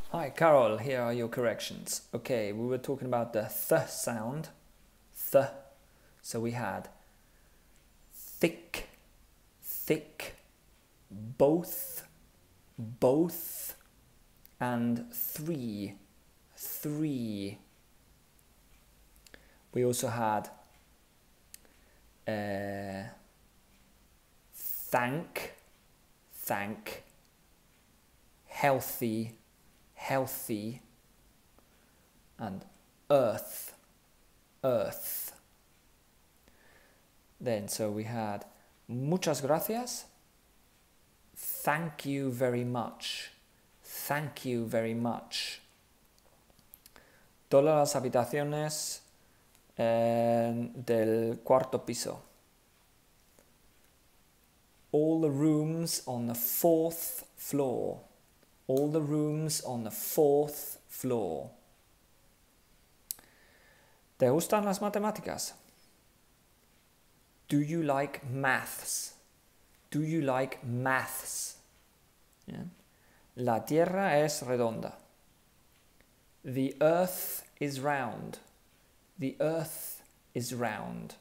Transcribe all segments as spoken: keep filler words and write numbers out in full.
Hi, Carol, here are your corrections. Okay, we were talking about the th sound. Th. So we had thick, thick, both, both, and three, three. We also had uh, thank, thank, healthy, healthy, and earth, earth. Then, so we had muchas gracias, thank you very much, thank you very much. Todas las habitaciones eh, del cuarto piso. All the rooms on the fourth floor. All the rooms on the fourth floor. ¿Te gustan las matemáticas? Do you like maths? Do you like maths? Yeah. La tierra es redonda. The earth is round. The earth is round.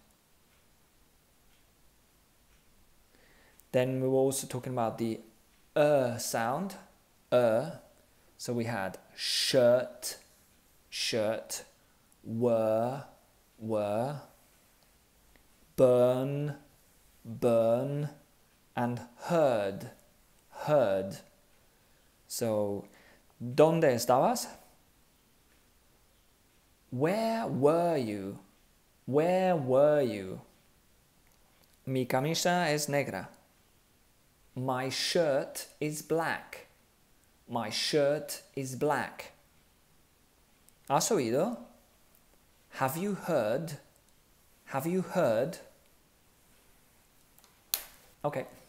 Then we were also talking about the er sound. Er. So we had shirt, shirt, were, were, burn, burn, and heard, heard. So, ¿dónde estabas? Where were you? Where were you? Mi camisa es negra. My shirt is black. My shirt is black. ¿Has oído? Have you heard? Have you heard? Okay.